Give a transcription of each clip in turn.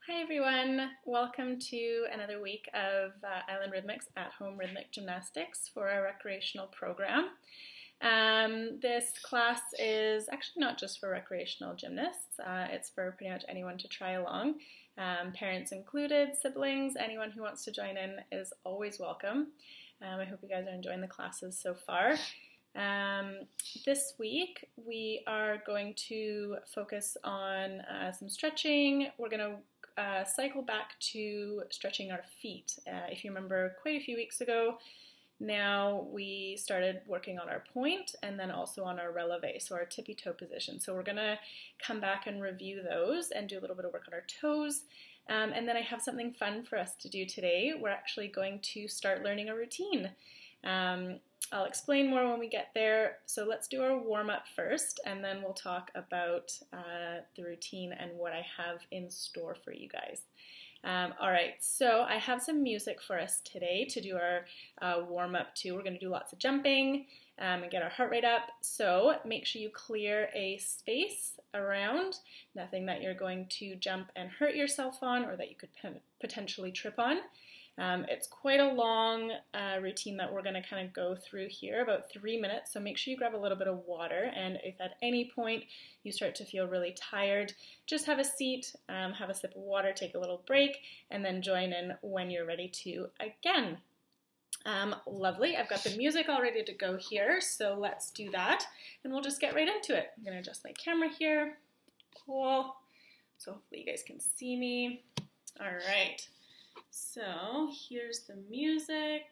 Hi everyone, welcome to another week of Island Rhythmics at-home rhythmic gymnastics for our recreational program. This class is actually not just for recreational gymnasts, it's for pretty much anyone to try along. Parents included, siblings, anyone who wants to join in is always welcome. I hope you guys are enjoying the classes so far. This week we are going to focus on some stretching. We're going to cycle back to stretching our feet. If you remember quite a few weeks ago, now we started working on our point and then also on our releve, so our tippy toe position. So we're going to come back and review those and do a little bit of work on our toes. And then I have something fun for us to do today. We're actually going to start learning a routine. I'll explain more when we get there. So let's do our warm-up first, and then we'll talk about the routine and what I have in store for you guys. All right, so I have some music for us today to do our warm-up to. We're going to do lots of jumping and get our heart rate up. So make sure you clear a space around, nothing that you're going to jump and hurt yourself on or that you could potentially trip on. It's quite a long routine that we're going to kind of go through here, about 3 minutes, so make sure you grab a little bit of water, and if at any point you start to feel really tired, just have a seat, have a sip of water, take a little break, and then join in when you're ready to again. Lovely, I've got the music all ready to go here, so let's do that, and we'll just get right into it. I'm going to adjust my camera here. Cool, so hopefully you guys can see me. All right. So here's the music.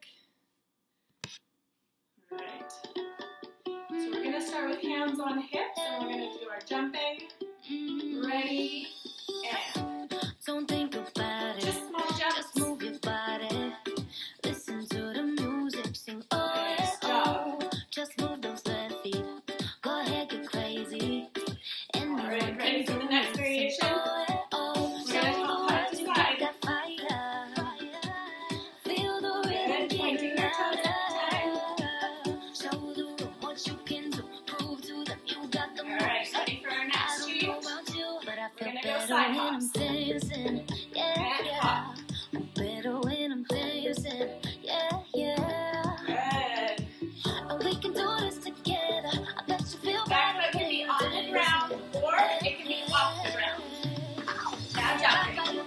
All right. So we're going to start with hands on hips, and we're going to do our jumping. Ready, and don't think about it. Just small jumps. Just move your body. Listen to the music. Sing oh, nice oh. Just move those left feet. Go ahead, get crazy. And all right, ready for the next variation? Better when I'm dancing, yeah, yeah. Better when I'm dancing, yeah, yeah. Good. And we can do this together. I bet you feel Back better. foot can be on the ground, or it can be off the ground. Now jumping.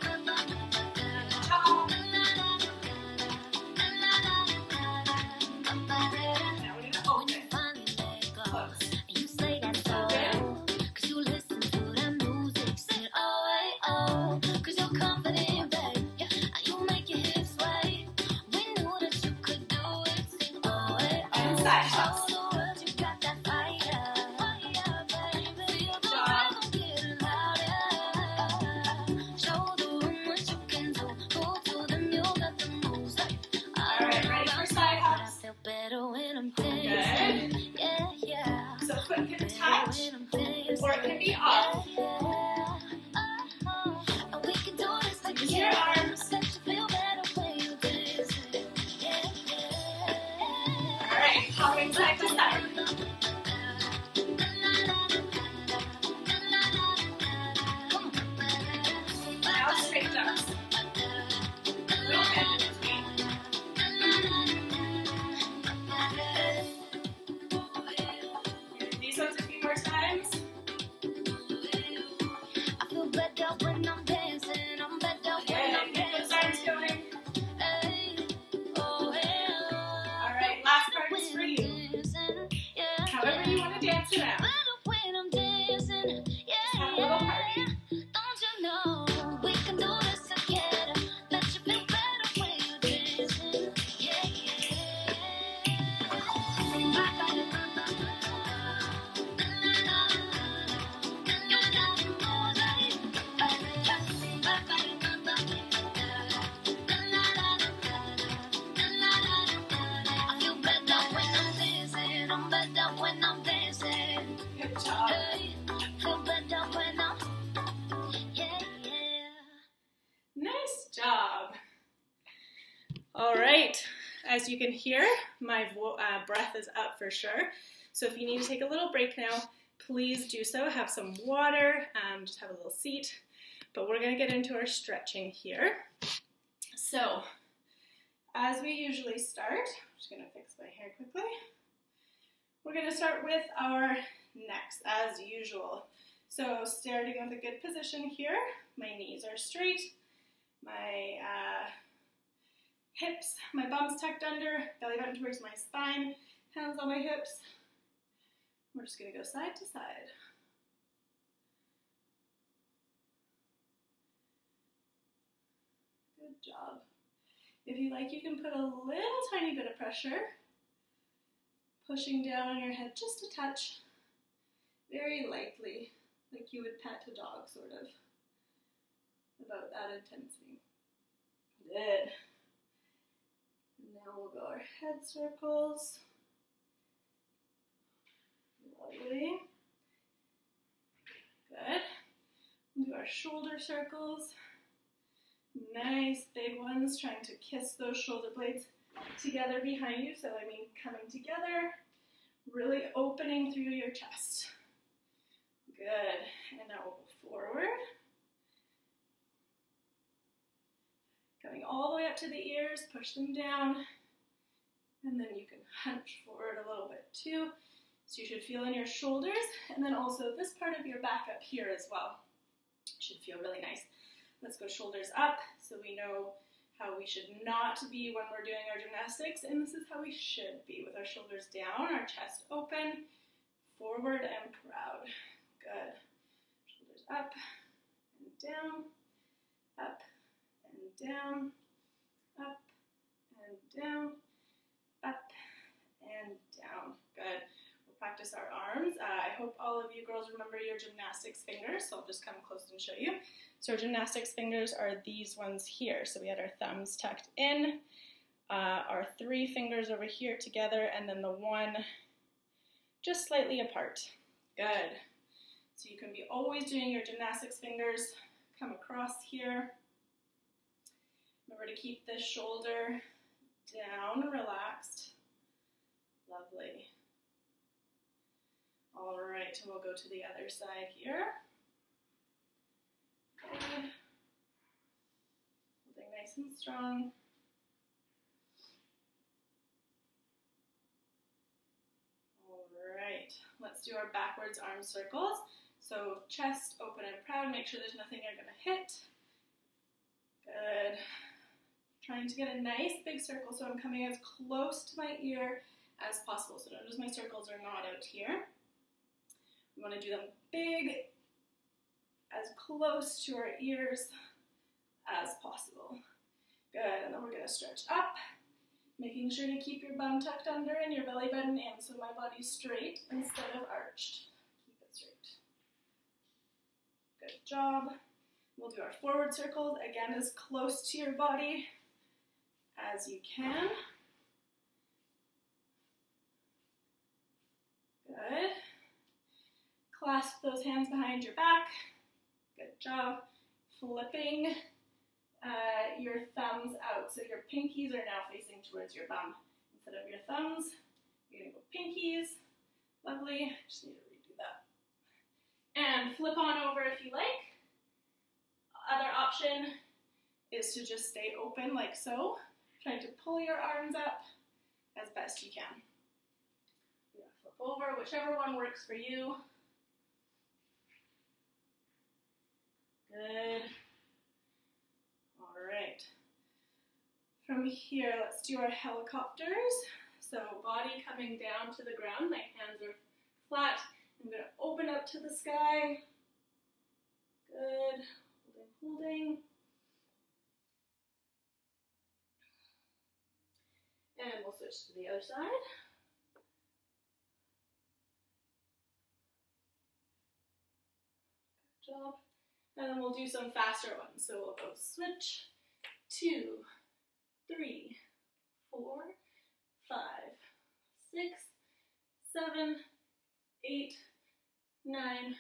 Now we're going to open. Close. Or it can be off. Use your arms. Alright, hopping side to side. Now straight jumps. A little bend in between. These ones a few more times. Dance around. Just have a little party. Don't you know we can do this together? Let you feel better when you're dancing. Yeah, I feel better when I'm dancing. I'm better when I'm dancing. Good job. Nice job. All right, as you can hear, my breath is up for sure. So if you need to take a little break now, please do so. Have some water, just have a little seat. but we're going to get into our stretching here. So, as we usually start, I'm just going to fix my hair quickly. We're going to start with our necks, as usual. So, starting with a good position here, my knees are straight, my hips, my bum's tucked under, belly button towards my spine, hands on my hips. We're just going to go side to side. Good job. If you like, you can put a little tiny bit of pressure, pushing down on your head just a touch, very lightly, like you would pet a dog, sort of. About that intensity. Good. And now we'll go our head circles. Lovely. Good. We'll do our shoulder circles. Nice big ones, trying to kiss those shoulder blades together behind you. So I mean coming together, really opening through your chest. Good. And now we'll go forward. Coming all the way up to the ears, push them down. And then you can hunch forward a little bit too. So you should feel in your shoulders, and then also this part of your back up here as well. Should feel really nice. Let's go shoulders up, so we know how we should not be when we're doing our gymnastics, and this is how we should be, with our shoulders down, our chest open, forward and proud. Good. Shoulders up and down, up and down, up and down, up and down. Good. We'll practice our arms. I hope all of you girls remember your gymnastics fingers, so I'll just come close and show you. So our gymnastics fingers are these ones here. So we had our thumbs tucked in, our 3 fingers over here together, and then the one just slightly apart. Good. So you can be always doing your gymnastics fingers, come across here. Remember to keep this shoulder down, relaxed. Lovely. All right, and we'll go to the other side here. Good. Holding nice and strong. All right, let's do our backwards arm circles. So chest open and proud, make sure there's nothing you're gonna hit. Good. Trying to get a nice big circle, so I'm coming as close to my ear as possible. So notice my circles are not out here. We want to do them big, as close to our ears as possible. Good, and then we're going to stretch up, making sure to keep your bum tucked under and your belly button in, so my body's straight instead of arched. Keep it straight. Good job. We'll do our forward circles, again, as close to your body as you can. Good. Clasp those hands behind your back. Good job. Flipping your thumbs out. So your pinkies are now facing towards your bum. Instead of your thumbs, you're going to go pinkies. Lovely. Just need to redo that. And flip on over if you like. Other option is to just stay open like so. Trying to pull your arms up as best you can. Yeah, flip over, whichever one works for you. Good. All right. From here, let's do our helicopters. So body coming down to the ground, my hands are flat. I'm going to open up to the sky. Good. Holding. And we'll switch to the other side. Good job. And then we'll do some faster ones. So we'll go switch, 2, 3, 4, 5, 6, 7, 8, 9, and 10.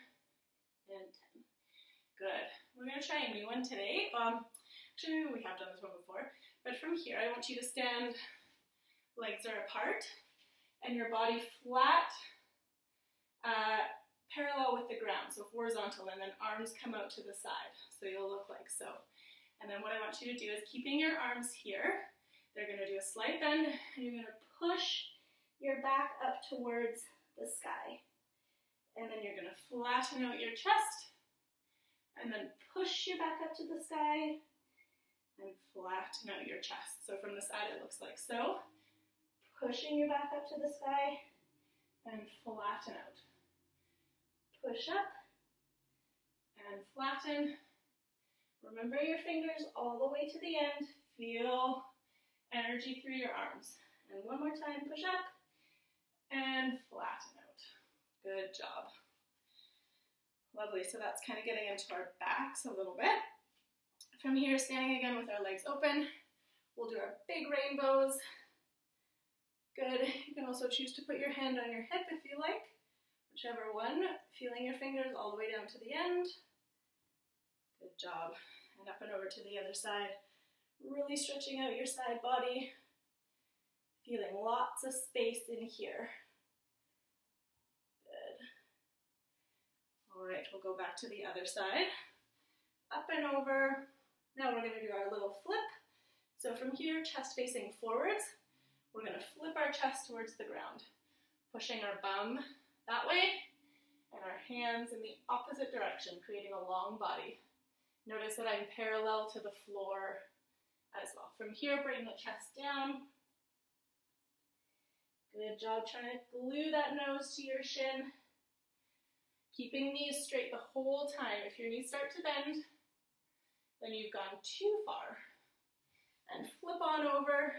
Good. We're going to try a new one today. Actually, maybe we have done this one before. But from here, I want you to stand, legs are apart, and your body flat, parallel with the ground, so horizontal, and then arms come out to the side. So you'll look like so. And then what I want you to do is keeping your arms here, they're going to do a slight bend, and you're going to push your back up towards the sky. And then you're going to flatten out your chest, and then push your back up to the sky, and flatten out your chest. So from the side it looks like so. Pushing your back up to the sky, and flatten out. Push up, and flatten. Remember your fingers all the way to the end. Feel energy through your arms. And one more time, push up and flatten out. Good job. Lovely, so that's kind of getting into our backs a little bit. From here, standing again with our legs open, we'll do our big rainbows. Good, you can also choose to put your hand on your hip if you like, whichever one, feeling your fingers all the way down to the end. Good job. And up and over to the other side. Really stretching out your side body. Feeling lots of space in here. Good. All right, we'll go back to the other side. Up and over. Now we're going to do our little flip. So from here, chest facing forwards, we're going to flip our chest towards the ground. Pushing our bum that way, and our hands in the opposite direction, creating a long body. Notice that I'm parallel to the floor as well. From here, bring the chest down. Good job trying to glue that nose to your shin. Keeping knees straight the whole time. If your knees start to bend, then you've gone too far. And flip on over.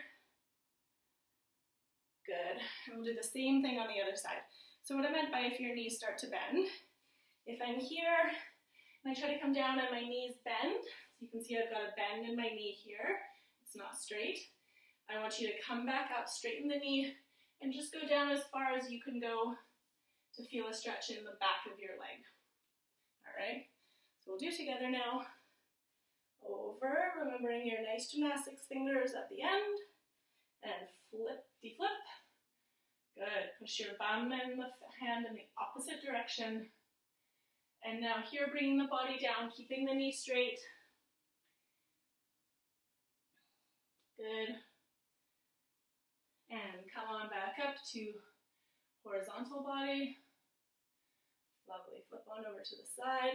Good. And we'll do the same thing on the other side. So what I meant by if your knees start to bend, if I'm here, and I try to come down and my knees bend, so you can see I've got a bend in my knee here, it's not straight. I want you to come back up, straighten the knee, and just go down as far as you can go to feel a stretch in the back of your leg. All right, so we'll do together now. Over, remembering your nice gymnastics fingers at the end, and flip, deflip. Good, push your bum and the hand in the opposite direction. And now here, bringing the body down, keeping the knee straight. Good. And come on back up to horizontal body. Lovely, flip on over to the side.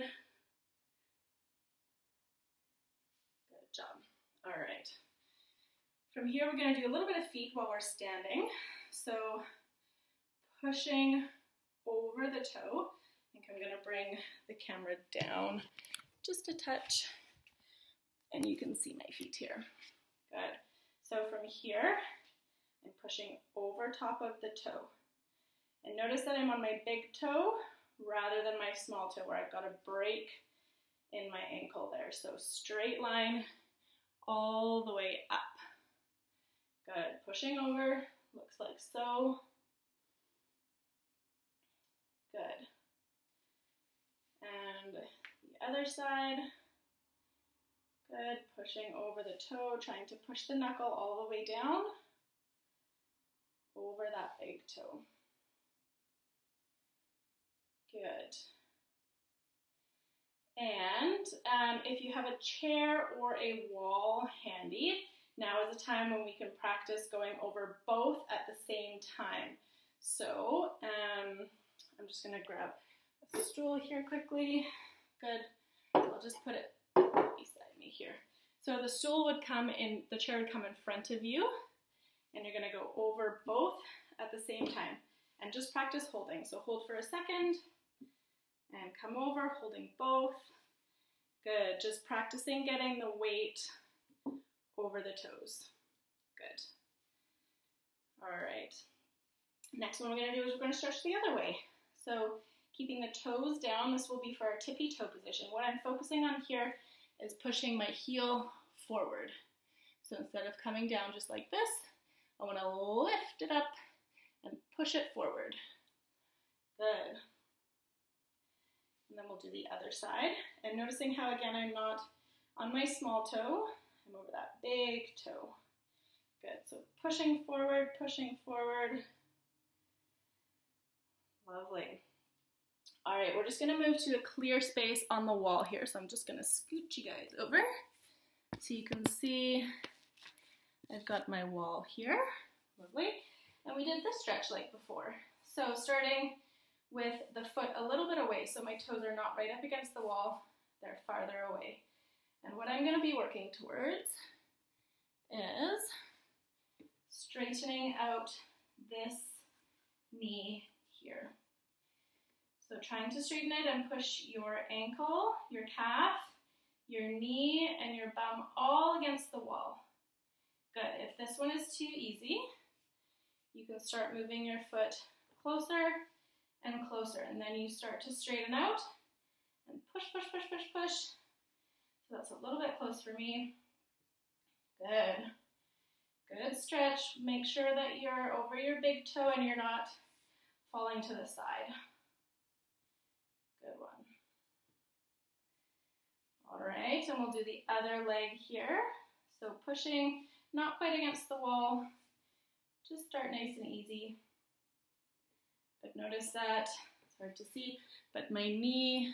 Good job. All right. From here, we're going to do a little bit of feet while we're standing. So pushing over the toe. I think I'm going to bring the camera down just a touch, and you can see my feet here. Good. So from here, I'm pushing over top of the toe. And notice that I'm on my big toe rather than my small toe, where I've got a break in my ankle there. So straight line all the way up. Good. Pushing over, looks like so. Good. And the other side. Good. Pushing over the toe, trying to push the knuckle all the way down over that big toe. Good. And if you have a chair or a wall handy, now is the time when we can practice going over both at the same time. So I'm just going to grab a stool here quickly. Good. I'll just put it beside me here. So the stool would come in, the chair would come in front of you, and you're going to go over both at the same time. And just practice holding. So hold for a second, and come over, holding both. Good. Just practicing getting the weight over the toes. Good. All right. Next one we're going to do is we're going to stretch the other way. So keeping the toes down, this will be for our tippy toe position. What I'm focusing on here is pushing my heel forward. So instead of coming down just like this, I want to lift it up and push it forward. Good. And then we'll do the other side. And noticing how, again, I'm not on my small toe, I'm over that big toe. Good, so pushing forward, pushing forward. Lovely. All right, we're just gonna move to a clear space on the wall here. So I'm just gonna scoot you guys over so you can see I've got my wall here. Lovely. And we did this stretch like before. So starting with the foot a little bit away, so my toes are not right up against the wall, they're farther away. And what I'm gonna be working towards is straightening out this knee here. So trying to straighten it and push your ankle, your calf, your knee, and your bum all against the wall. Good. If this one is too easy, you can start moving your foot closer and closer, and then you start to straighten out and push, push, push, push, push. So that's a little bit close for me. Good. Good stretch. Make sure that you're over your big toe and you're not falling to the side. Good one. All right, and we'll do the other leg here. So pushing, not quite against the wall. Just start nice and easy. But notice that, it's hard to see, but my knee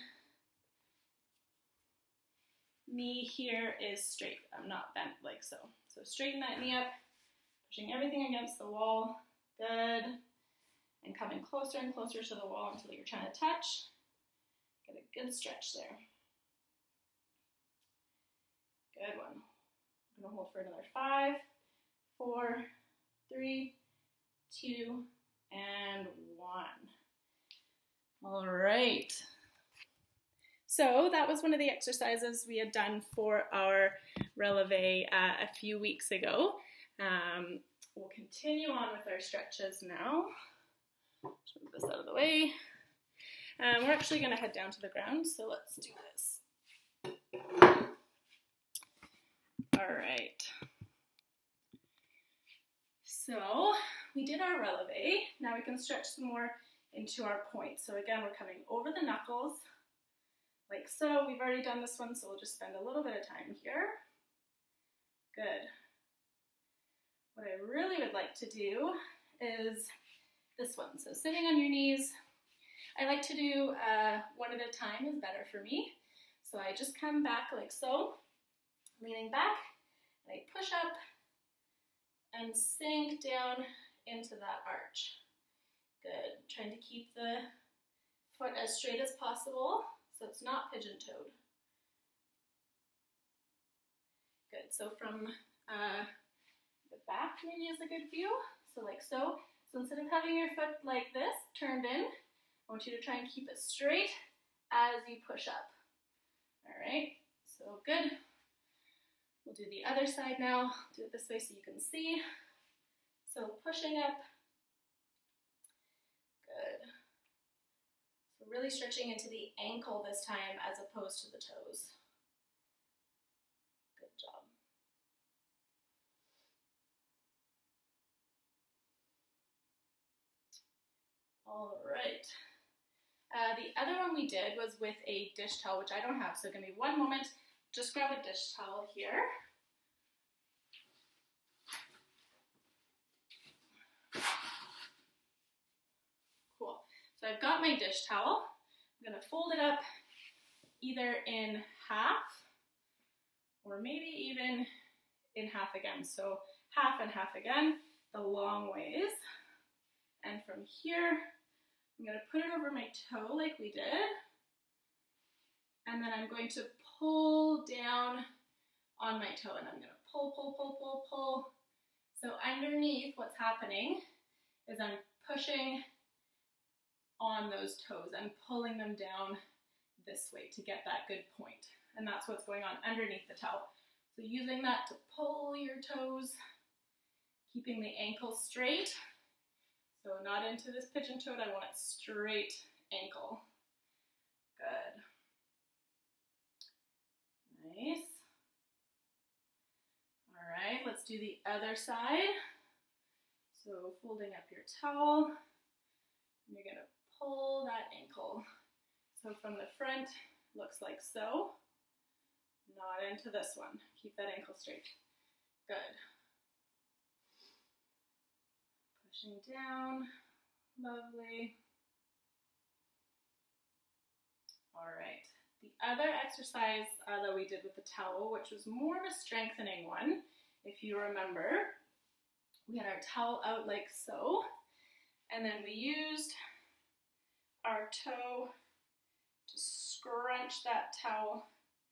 here is straight. I'm not bent like so. So straighten that knee up, pushing everything against the wall. Good. And coming closer and closer to the wall until you're trying to touch. Get a good stretch there. Good one. I'm gonna hold for another 5, 4, 3, 2, and 1. All right. So that was one of the exercises we had done for our releve a few weeks ago. We'll continue on with our stretches now. Just move this out of the way. We're actually going to head down to the ground, so let's do this. All right. So we did our releve. Now we can stretch some more into our points. So again, we're coming over the knuckles, like so. We've already done this one, so we'll just spend a little bit of time here. Good. What I really would like to do is this one. So sitting on your knees. I like to do one at a time is better for me. So I just come back like so, leaning back, and I push up and sink down into that arch. Good. Trying to keep the foot as straight as possible so it's not pigeon-toed. Good. So from the back maybe is a good view. So like so. So instead of having your foot like this, turned in, I want you to try and keep it straight as you push up. All right, so good. We'll do the other side now. Do it this way so you can see. So pushing up. Good. So really stretching into the ankle this time as opposed to the toes. Good job. All right. The other one we did was with a dish towel, which I don't have, so give me one moment. Just grab a dish towel here. Cool. So I've got my dish towel. I'm going to fold it up either in half or maybe even in half again. So half and half again, the long ways. And from here, I'm going to put it over my toe like we did. And then I'm going to pull down on my toe. And I'm going to pull, pull, pull, pull, pull. So underneath, what's happening is I'm pushing on those toes and pulling them down this way to get that good point. And that's what's going on underneath the towel. So using that to pull your toes, keeping the ankle straight. So not into this pigeon toed, I want it straight ankle. Good. Nice. All right, let's do the other side. So folding up your towel, and you're gonna pull that ankle. So from the front, looks like so. Not into this one. Keep that ankle straight. Good. Pushing down, lovely. All right. The other exercise that we did with the towel, which was more of a strengthening one, if you remember, we had our towel out like so, and then we used our toe to scrunch that towel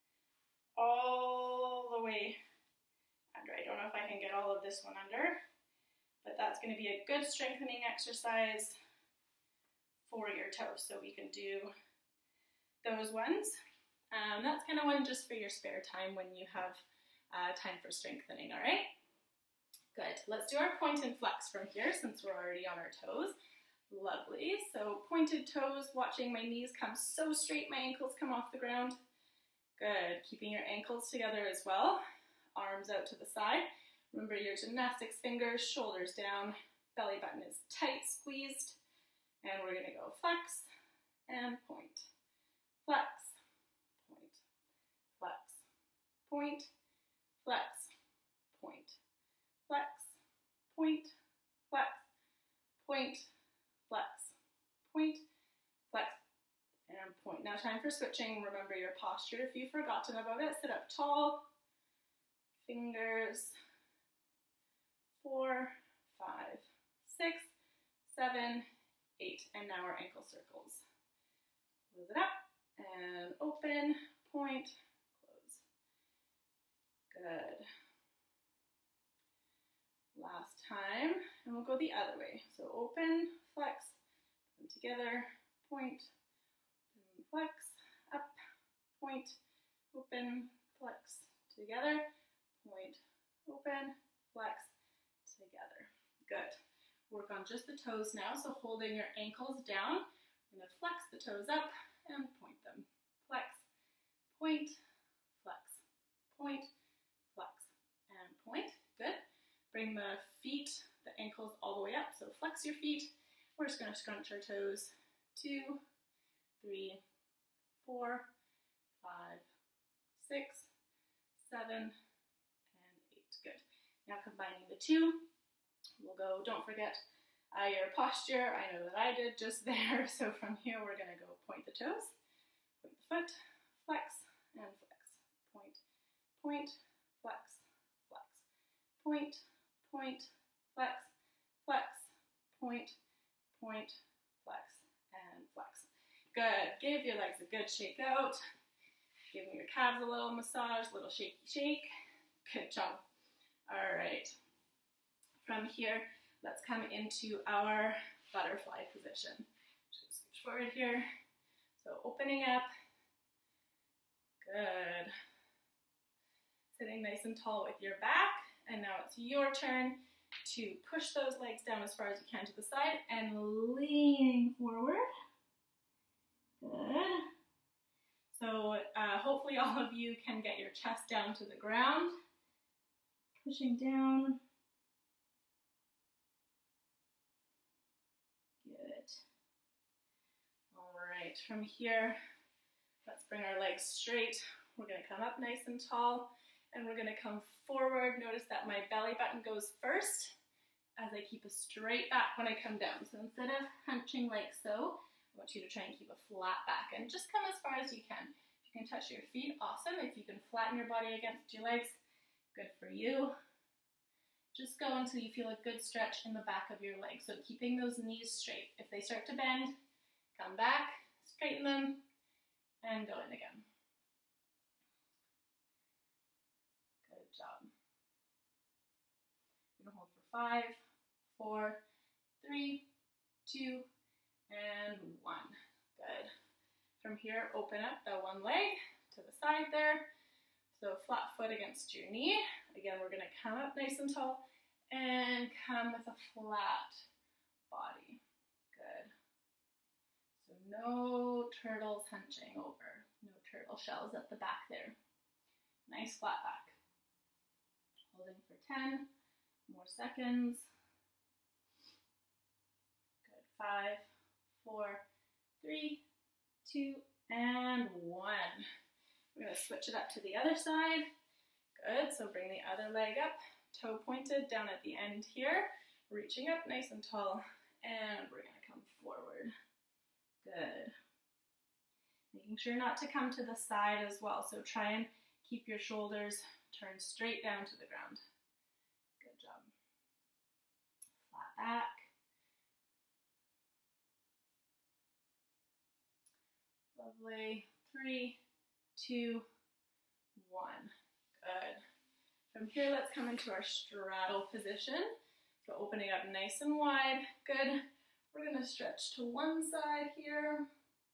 all the way under. I don't know if I can get all of this one under, but that's going to be a good strengthening exercise for your toes. So we can do those ones. That's kind of one just for your spare time when you have time for strengthening, all right? Good. Let's do our point and flex from here since we're already on our toes. Lovely. So pointed toes, watching my knees come so straight, my ankles come off the ground. Good. Keeping your ankles together as well. Arms out to the side. Remember your gymnastics fingers, shoulders down, belly button is tight squeezed. And we're going to go flex and point. Flex, point, flex, point, flex, point, flex, point, flex, point, flex, point, flex, and point. Now time for switching. Remember your posture if you've forgotten about it. Sit up tall, fingers, 4, 5, 6, 7, 8, and now our ankle circles. Close it up and open, point, close. Good. Last time, and we'll go the other way. So open, flex, put them together, point, open, flex, up, point, open, flex, together, point, open, flex, together. Good. Work on just the toes now, so holding your ankles down. I'm going to flex the toes up and point them. Flex, point, flex, point, flex, and point. Good. Bring the feet, the ankles all the way up, so flex your feet. We're just going to scrunch our toes. 2, 3, 4, 5, 6, 7, and 8. Good. Now combining the two, we'll go, don't forget your posture. I know that I did just there. So from here, we're going to go point the toes, point the foot, flex, and flex. Point, point, flex, flex. Point, point, flex, flex, point, point, flex, and flex. Good. Give your legs a good shake out. Giving your calves a little massage, little shaky shake. Good job. All right. From here, let's come into our butterfly position. Just scooch forward here. So opening up. Good. Sitting nice and tall with your back. And now it's your turn to push those legs down as far as you can to the side and leaning forward. Good. So hopefully all of you can get your chest down to the ground. Pushing down. Good. All right, from here, let's bring our legs straight. We're going to come up nice and tall, and we're going to come forward. Notice that my belly button goes first as I keep a straight back when I come down. So instead of hunching like so, I want you to try and keep a flat back and just come as far as you can. If you can touch your feet, awesome. If you can flatten your body against your legs, good for you. Just go until you feel a good stretch in the back of your legs. So keeping those knees straight. If they start to bend, come back, straighten them, and go in again. Good job. We're going to hold for 5, 4, 3, 2, and 1. Good. From here, open up the one leg to the side there. So flat foot against your knee. Again, we're going to come up nice and tall and come with a flat body. Good. So no turtles hunching over. No turtle shells at the back there. Nice flat back. Holding for 10 more seconds. Good. 5, 4, 3, 2, and 1. We're going to switch it up to the other side. Good, so bring the other leg up, toe pointed down at the end here, reaching up nice and tall, and we're going to come forward. Good. Making sure not to come to the side as well. So try and keep your shoulders turned straight down to the ground. Good job. Flat back. Lovely. 3, 2, 1. Good. From here, let's come into our straddle position. So opening up nice and wide. Good. We're going to stretch to one side here.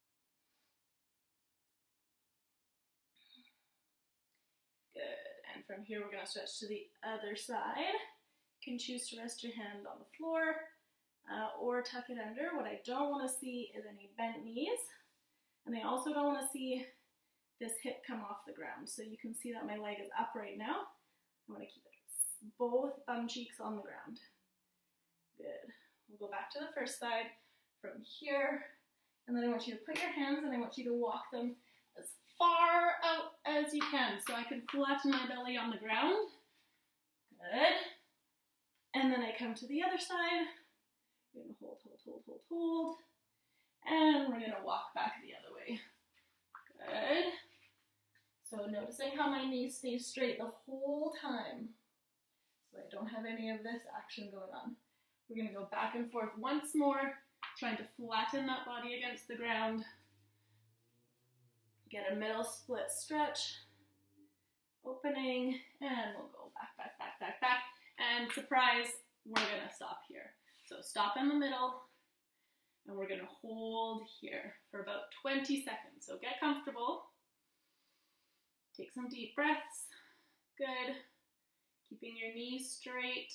Good. And from here, we're going to stretch to the other side. You can choose to rest your hand on the floor or tuck it under. What I don't want to see is any bent knees. And I also don't want to see this hip come off the ground. So you can see that my leg is up right now. I want to keep it both bum cheeks on the ground. Good. We'll go back to the first side from here. And then I want you to put your hands and I want you to walk them as far out as you can. So I can flatten my belly on the ground. Good. And then I come to the other side. We're going to hold, hold, hold, hold, hold. And we're going to walk back the other way. Good. So noticing how my knees stay straight the whole time. So I don't have any of this action going on. We're going to go back and forth once more, trying to flatten that body against the ground. Get a middle split stretch. Opening, and we'll go back, back, back, back, back. And surprise, we're going to stop here. So stop in the middle. And we're going to hold here for about 20 seconds. So get comfortable. Take some deep breaths. Good. Keeping your knees straight.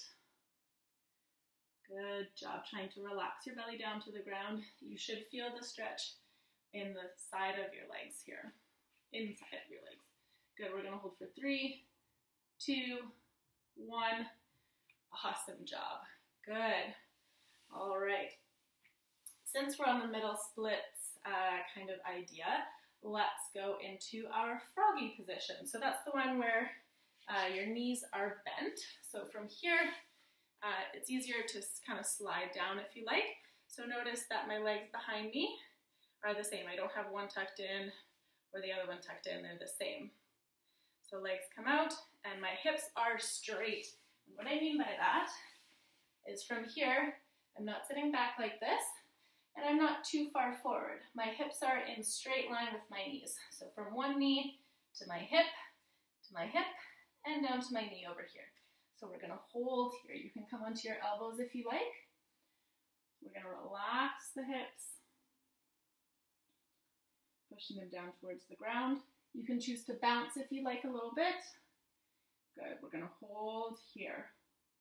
Good job. Trying to relax your belly down to the ground. You should feel the stretch in the side of your legs here. Inside of your legs. Good. We're going to hold for 3, 2, 1. Awesome job. Good. All right. Since we're on the middle splits kind of idea, let's go into our froggy position. So that's the one where your knees are bent. So from here, it's easier to kind of slide down if you like. So notice that my legs behind me are the same. I don't have one tucked in or the other one tucked in. They're the same. So legs come out and my hips are straight. And what I mean by that is from here, I'm not sitting back like this. And I'm not too far forward. My hips are in straight line with my knees. So from one knee to my hip, and down to my knee over here. So we're going to hold here. You can come onto your elbows if you like. We're going to relax the hips. Pushing them down towards the ground. You can choose to bounce if you like a little bit. Good. We're going to hold here.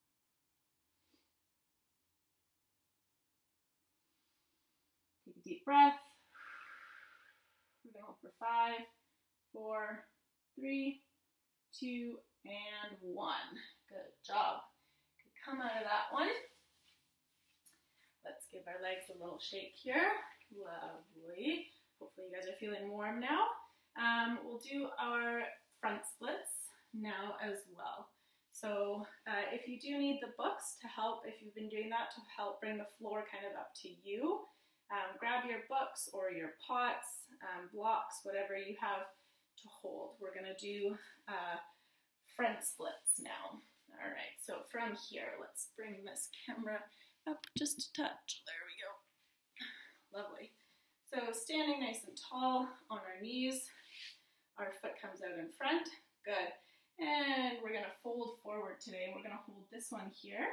Take a deep breath. We're going to hold for 5, 4, 3, 2, and 1. Good job. Good. Come out of that one. Let's give our legs a little shake here. Lovely. Hopefully you guys are feeling warm now. We'll do our front splits now as well. So if you do need the books to help, if you've been doing that to help bring the floor kind of up to you, grab your books or your pots, blocks, whatever you have to hold. We're going to do front splits now. All right, so from here, let's bring this camera up just a touch. There we go. Lovely. So standing nice and tall on our knees, our foot comes out in front. Good. And we're going to fold forward today. We're going to hold this one here.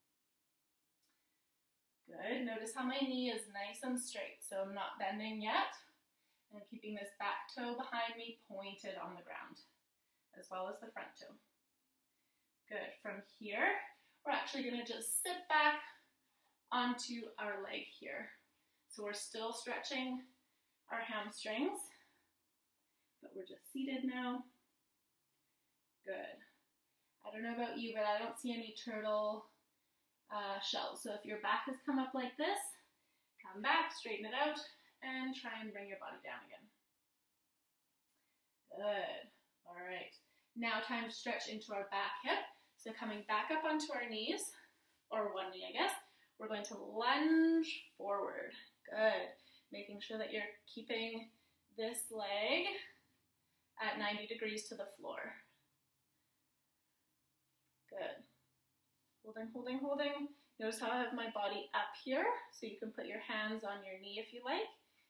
Good. Notice how my knee is nice and straight, so I'm not bending yet. And I'm keeping this back toe behind me pointed on the ground, as well as the front toe. Good. From here, we're actually going to just sit back onto our leg here. So we're still stretching our hamstrings, but we're just seated now. Good. I don't know about you, but I don't see any turtle shells. So if your back has come up like this, come back, straighten it out, and try and bring your body down again. Good. All right. Now time to stretch into our back hip. So coming back up onto our knees, or one knee, I guess, we're going to lunge forward. Good. Making sure that you're keeping this leg at 90 degrees to the floor. Good. Holding, holding, holding. Notice how I have my body up here, so you can put your hands on your knee if you like.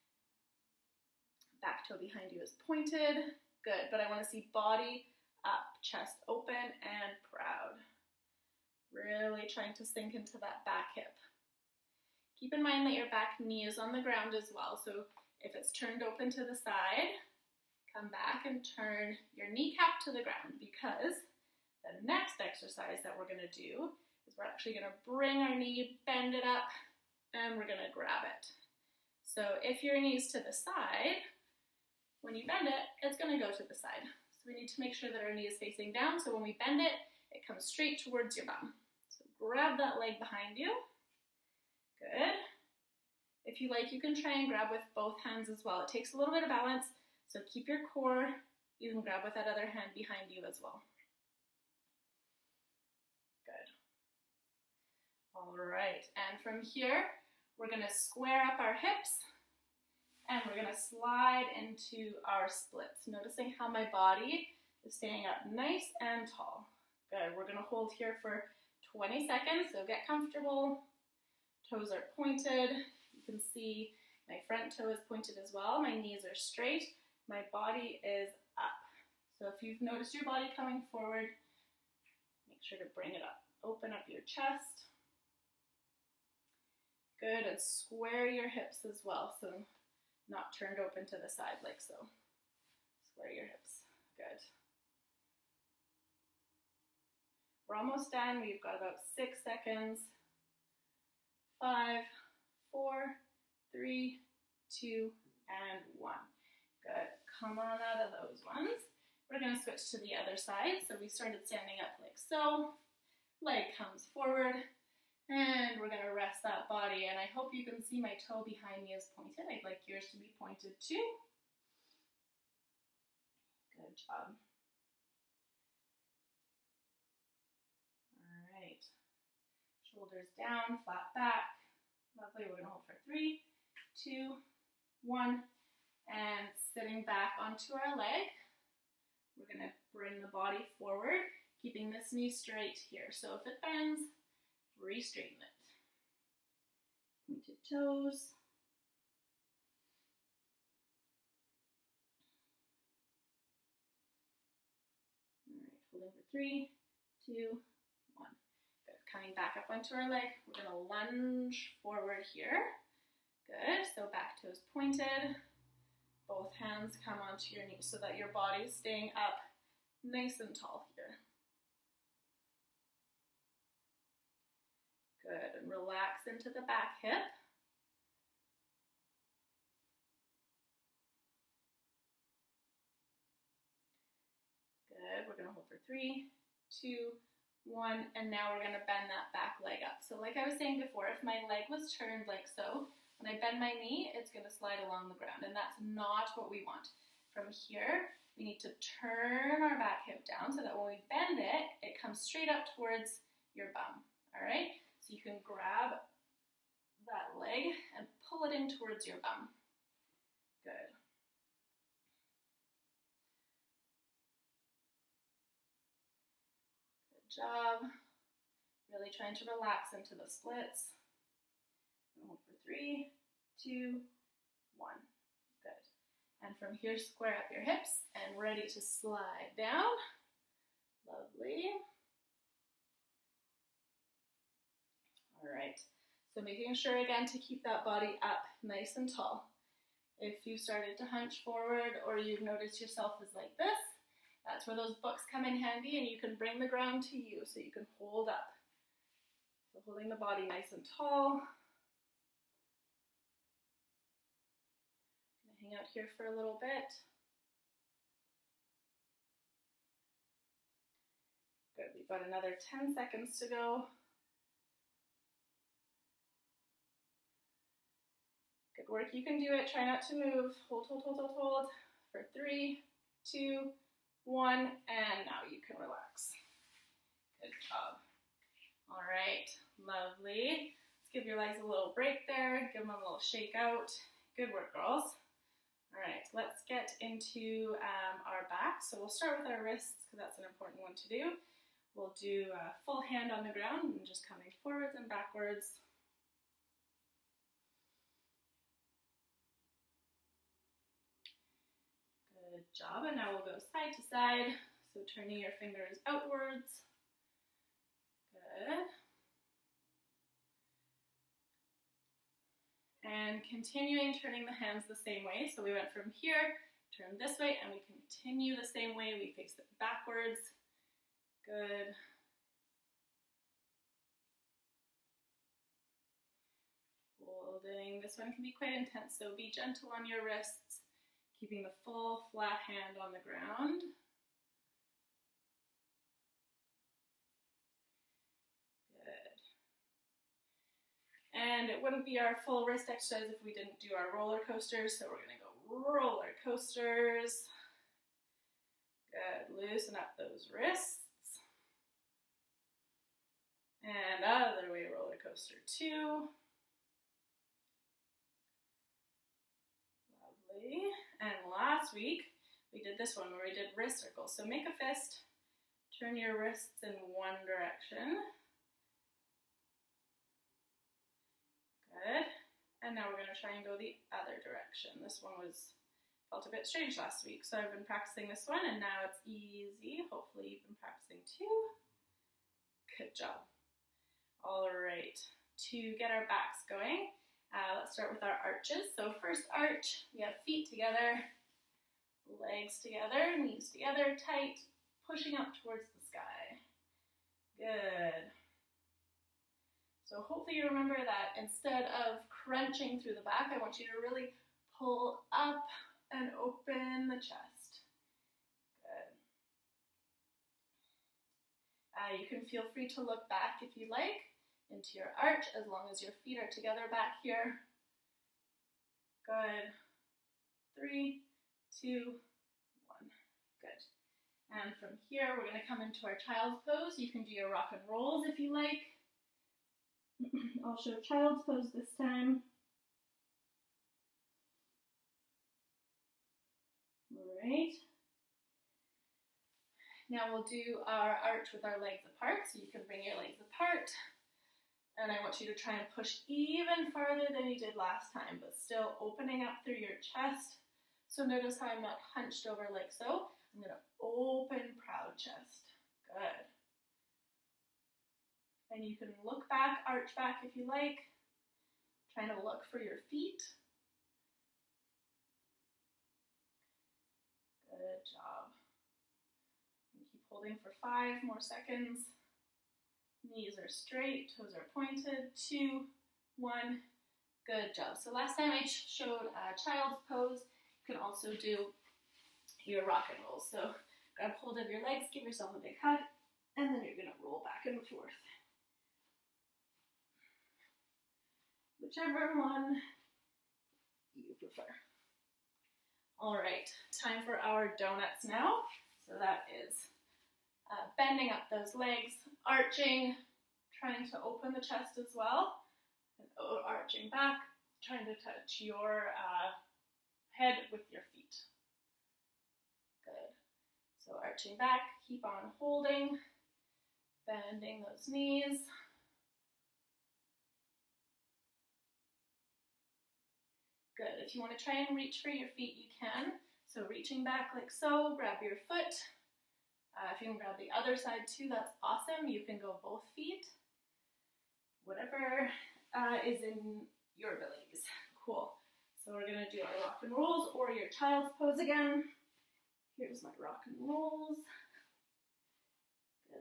Back toe behind you is pointed. Good, but I want to see body up, chest open and proud. Really trying to sink into that back hip. Keep in mind that your back knee is on the ground as well, so if it's turned open to the side, come back and turn your kneecap to the ground, because the next exercise that we're going to do is we're actually going to bring our knee, bend it up, and we're going to grab it. So if your knee's to the side, when you bend it, it's going to go to the side. So we need to make sure that our knee is facing down, so when we bend it, it comes straight towards your bum. So grab that leg behind you. Good. If you like, you can try and grab with both hands as well. It takes a little bit of balance, so keep your core. You can grab with that other hand behind you as well. Good. All right, and from here, we're going to square up our hips, and we're going to slide into our splits, noticing how my body is staying up nice and tall. Good. We're going to hold here for 20 seconds, so get comfortable. Toes are pointed. You can see my front toe is pointed as well. My knees are straight. My body is up. So if you've noticed your body coming forward, make sure to bring it up. Open up your chest. Good, and square your hips as well, so not turned open to the side like so. Square your hips. Good. We're almost done. We've got about 6 seconds. 5, 4, 3, 2, and 1. Good. Come on out of those ones. We're going to switch to the other side. So we started standing up like so. Leg comes forward. And we're going to rest that body. And I hope you can see my toe behind me is pointed. I'd like yours to be pointed too. Good job. All right. Shoulders down, flat back. Lovely. We're going to hold for 3, 2, 1. And sitting back onto our leg, we're going to bring the body forward, keeping this knee straight here. So if it bends, re-straighten it. Pointed toes. All right, holding for 3, 2, 1. Good. Coming back up onto our leg, we're going to lunge forward here. Good. So back toes pointed. Both hands come onto your knees so that your body is staying up nice and tall here. Good, and relax into the back hip. Good, we're gonna hold for 3, 2, 1, and now we're gonna bend that back leg up. So like I was saying before, if my leg was turned like so, when I bend my knee, it's gonna slide along the ground, and that's not what we want. From here, we need to turn our back hip down so that when we bend it, it comes straight up towards your bum, all right? So you can grab that leg and pull it in towards your bum. Good. Good job. Really trying to relax into the splits. Hold for 3, 2, 1. Good. And from here, square up your hips and ready to slide down. Lovely. All right, so making sure again to keep that body up nice and tall. If you started to hunch forward or you've noticed yourself is like this, that's where those books come in handy, and you can bring the ground to you so you can hold up. So holding the body nice and tall. I'm gonna hang out here for a little bit. Good, we've got another 10 seconds to go. Good work, you can do it. Try not to move. Hold, hold, hold, hold, hold. For 3, 2, 1, and now you can relax. Good job. All right, lovely. Let's give your legs a little break there. Give them a little shake out. Good work, girls. All right, let's get into our back. So we'll start with our wrists because that's an important one to do. We'll do a full hand on the ground and just coming forwards and backwards. Good job, and now we'll go side to side. So turning your fingers outwards. Good. And continuing turning the hands the same way. So we went from here, turn this way, and we continue the same way. We face it backwards. Good. Holding. This one can be quite intense, so be gentle on your wrists, keeping the full flat hand on the ground. And it wouldn't be our full wrist exercise if we didn't do our roller coasters. So we're going to go roller coasters. Good. Loosen up those wrists. And other way roller coaster 2. Lovely. And last week we did this one where we did wrist circles. So make a fist. Turn your wrists in one direction. Good. And now we're going to try and go the other direction. This one felt a bit strange last week, so I've been practicing this one, and now it's easy. Hopefully you've been practicing too. Good job. All right, to get our backs going, let's start with our arches. So first arch, we have feet together, legs together, knees together, tight, pushing up towards the sky. Good. So hopefully you remember that instead of crunching through the back, I want you to really pull up and open the chest. Good. You can feel free to look back if you like into your arch as long as your feet are together back here. Good. 3, 2, 1. Good. And from here, we're going to come into our child's pose. You can do your rock and rolls if you like. I'll show child's pose this time. All right. Now we'll do our arch with our legs apart. So you can bring your legs apart. And I want you to try and push even farther than you did last time, but still opening up through your chest. So notice how I'm not hunched over like so. I'm going to open proud chest. Good. And you can look back, arch back if you like. Trying to look for your feet. Good job. And keep holding for 5 more seconds. Knees are straight, toes are pointed. 2, 1. Good job. So last time I showed child's pose. You can also do your rock and roll. So grab hold of your legs, give yourself a big hug, and then you're going to roll back and forth. Whichever one you prefer. All right, time for our donuts now. So that is bending up those legs, arching, trying to open the chest as well, and arching back, trying to touch your head with your feet. Good. So arching back, keep on holding, bending those knees. Good. If you want to try and reach for your feet, you can. So reaching back like so, grab your foot. If you can grab the other side too, that's awesome. You can go both feet. Whatever is in your abilities. Cool. So we're going to do our rock and rolls or your child's pose again. Here's my rock and rolls. Good.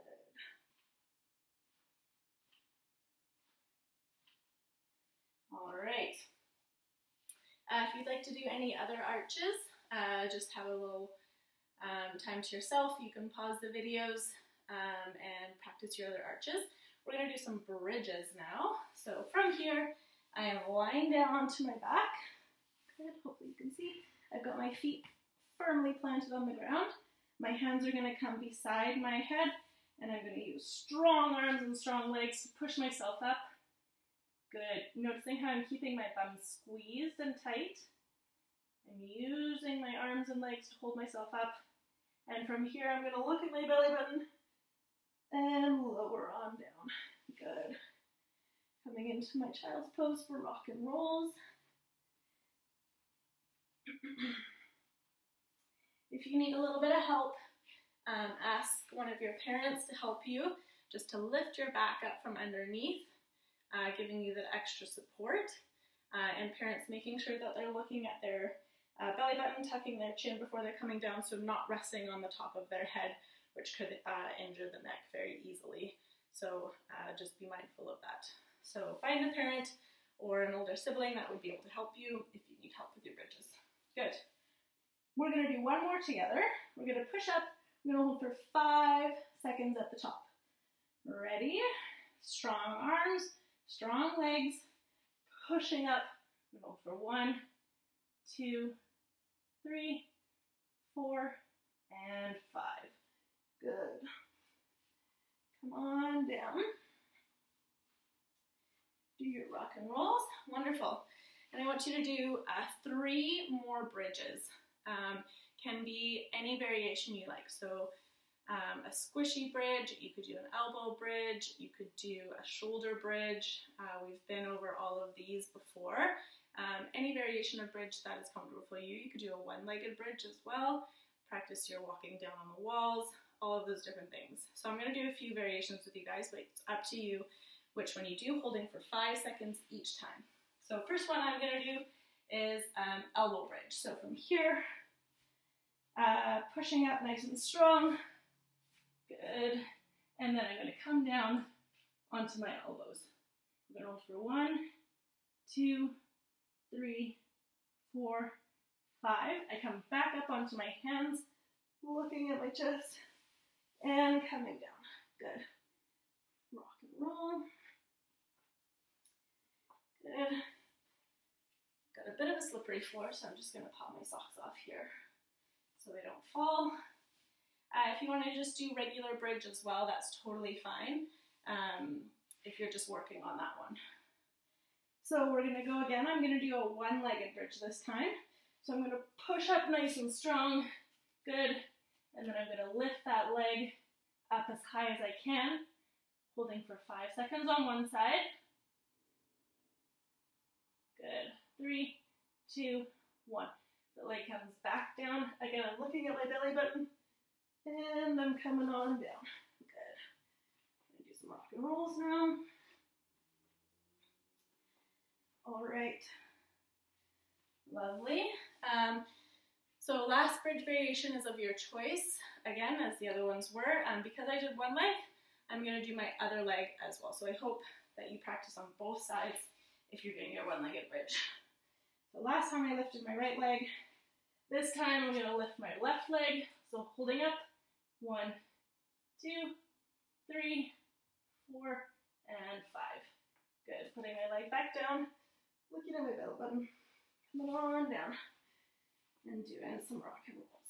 All right. If you'd like to do any other arches, just have a little time to yourself. You can pause the videos and practice your other arches. We're going to do some bridges now. So from here, I am lying down onto my back. Good, hopefully you can see. I've got my feet firmly planted on the ground. My hands are going to come beside my head, and I'm going to use strong arms and strong legs to push myself up. Good. Noticing how I'm keeping my bum squeezed and tight. I'm using my arms and legs to hold myself up. And from here, I'm going to look at my belly button and lower on down. Good. Coming into my child's pose for rock and rolls. If you need a little bit of help, ask one of your parents to help you, just to lift your back up from underneath, giving you that extra support. And parents making sure that they're looking at their belly button, tucking their chin before they're coming down, so not resting on the top of their head, which could injure the neck very easily. So just be mindful of that. So find a parent or an older sibling that would be able to help you if you need help with your bridges. Good. We're going to do one more together. We're going to push up. We're going to hold for 5 seconds at the top. Ready? Strong arms, strong legs, pushing up. We're going to hold for 1, 2, 3, 4, and 5. Good. Come on down. Do your rock and rolls. Wonderful. And I want you to do 3 more bridges. Can be any variation you like. So a squishy bridge, you could do an elbow bridge, you could do a shoulder bridge. We've been over all of these before. Any variation of bridge that is comfortable for you. You could do a one-legged bridge as well. Practice your walking down on the walls, all of those different things. So I'm going to do a few variations with you guys, but it's up to you which one you do, holding for 5 seconds each time. So first one I'm going to do is elbow bridge. So from here, pushing up nice and strong. Good. And then I'm going to come down onto my elbows. I'm going to hold for 1, 2, 3, 4, 5. I come back up onto my hands, looking at my chest, and coming down. Good. Rock and roll. Good. Got a bit of a slippery floor, so I'm just going to pop my socks off here so they don't fall. If you want to just do regular bridge as well, that's totally fine if you're just working on that one. So we're going to go again. I'm going to do a one-legged bridge this time. So I'm going to push up nice and strong. Good. And then I'm going to lift that leg up as high as I can, holding for 5 seconds on one side. Good. 3, 2, 1. The leg comes back down. Again, I'm looking at my belly button, and I'm coming on down. Good. I'm going to do some rock and rolls now. All right. Lovely. So last bridge variation is of your choice, again, as the other ones were. Because I did one leg, I'm going to do my other leg as well. So I hope that you practice on both sides if you're doing your one-legged bridge. So last time I lifted my right leg. This time I'm going to lift my left leg. So holding up, 1, 2, 3, 4, and 5. Good. Putting my leg back down, looking at my belly button, coming on down, and doing some rock and rolls.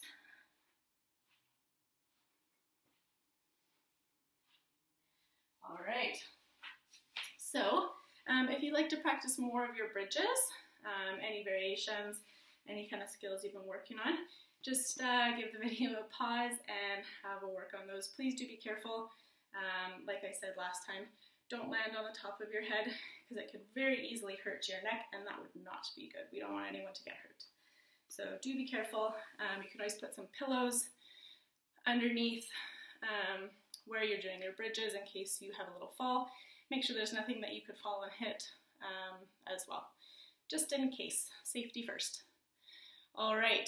All right. So if you'd like to practice more of your bridges, any variations, any kind of skills you've been working on, just give the video a pause and have a work on those. Please do be careful. Like I said last time, don't land on the top of your head because it could very easily hurt your neck, and that would not be good. We don't want anyone to get hurt. So do be careful. You can always put some pillows underneath where you're doing your bridges in case you have a little fall. Make sure there's nothing that you could fall and hit as well. Just in case, safety first. All right,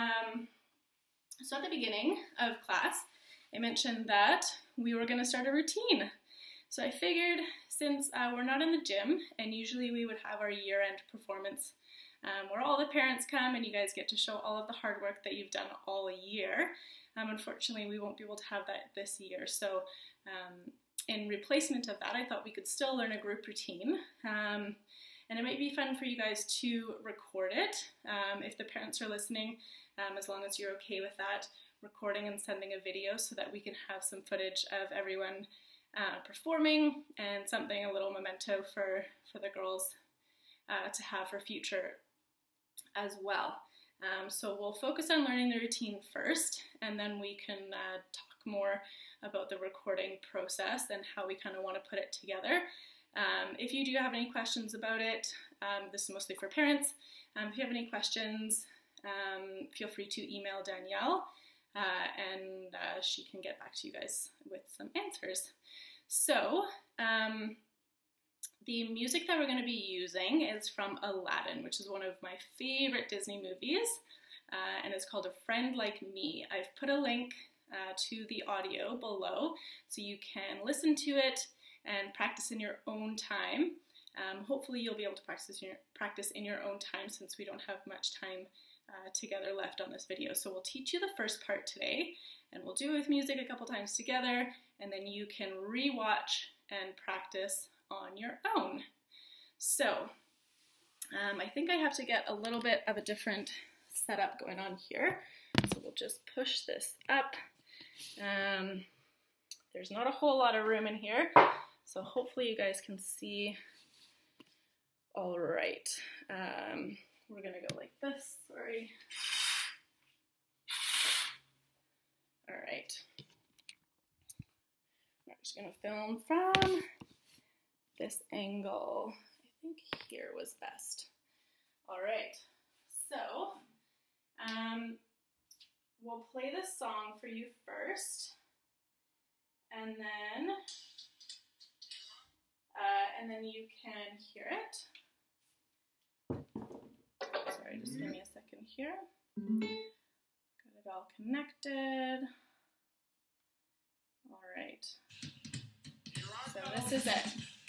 so at the beginning of class, I mentioned that we were gonna start a routine. So I figured since we're not in the gym, and usually we would have our year-end performance where all the parents come and you guys get to show all of the hard work that you've done all year. Unfortunately, we won't be able to have that this year. So in replacement of that, I thought we could still learn a group routine. And it might be fun for you guys to record it if the parents are listening, as long as you're okay with that, recording and sending a video so that we can have some footage of everyone performing and something, a little memento for the girls to have for future as well. So we'll focus on learning the routine first, and then we can talk more about the recording process and how we kind of want to put it together. If you do have any questions about it, this is mostly for parents. If you have any questions, feel free to email Danielle, and she can get back to you guys with some answers. So the music that we're going to be using is from Aladin, which is one of my favorite Disney movies, and it's called A Friend Like Me. I've put a link to the audio below so you can listen to it and practice in your own time. Hopefully you'll be able to practice in your own time, since we don't have much time together left on this video. So we'll teach you the first part today, and we'll do it with music a couple times together, and then you can re-watch and practice on your own. So I think I have to get a little bit of a different setup going on here. So we'll just push this up. There's not a whole lot of room in here, so hopefully you guys can see all right. We're gonna go like this, sorry. All right. I'm just gonna film from this angle. I think here was best. All right, so we'll play this song for you first, and then you can hear it. Sorry, just give me a second here. Got it all connected. All right. So this is it.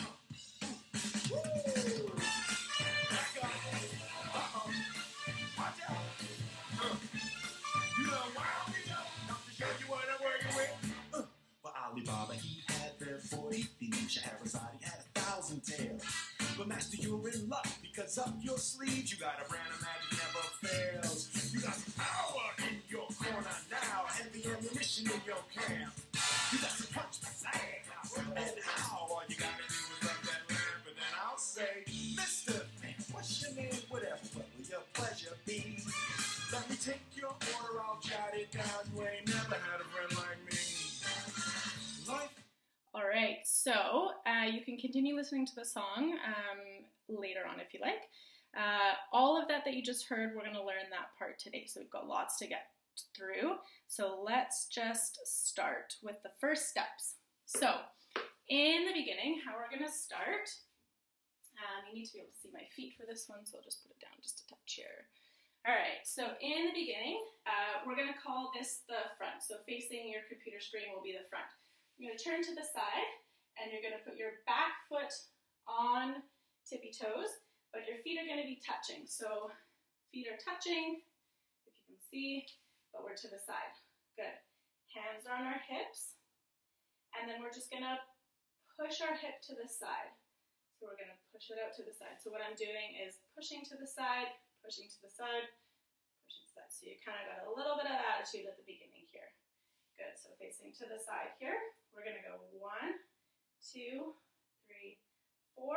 Alibaba, he had their 40 thieves. Shahrazad, he had 1,000 tales. But master, you're in luck, because up your sleeves you got a brand of magic never fails. You got some power in your corner now, heavy ammunition in your camp. You got some punch to say, and how? All you gotta do is rub that lamp, and then I'll say, Mr. What's your name? Whatever will your pleasure be? Let me take your order, I'll jot it down. You ain't never had a friend like me. All right, so you can continue listening to the song later on if you like. All of that you just heard, we're going to learn that part today, so we've got lots to get through. So let's just start with the first steps. So in the beginning, how we're going to start, you need to be able to see my feet for this one, so I'll just put it down just a touch here. All right, so in the beginning, we're going to call this the front. So facing your computer screen will be the front. You're going to turn to the side, and you're going to put your back foot on tippy toes, but your feet are going to be touching. So feet are touching, if you can see, but we're to the side. Good. Hands are on our hips, and then we're just going to push our hip to the side. So we're going to push it out to the side. So what I'm doing is pushing to the side, pushing to the side, pushing to the side. So you kind of got a little bit of attitude at the beginning here. Good, so facing to the side here, we're going to go 1, 2, 3, 4,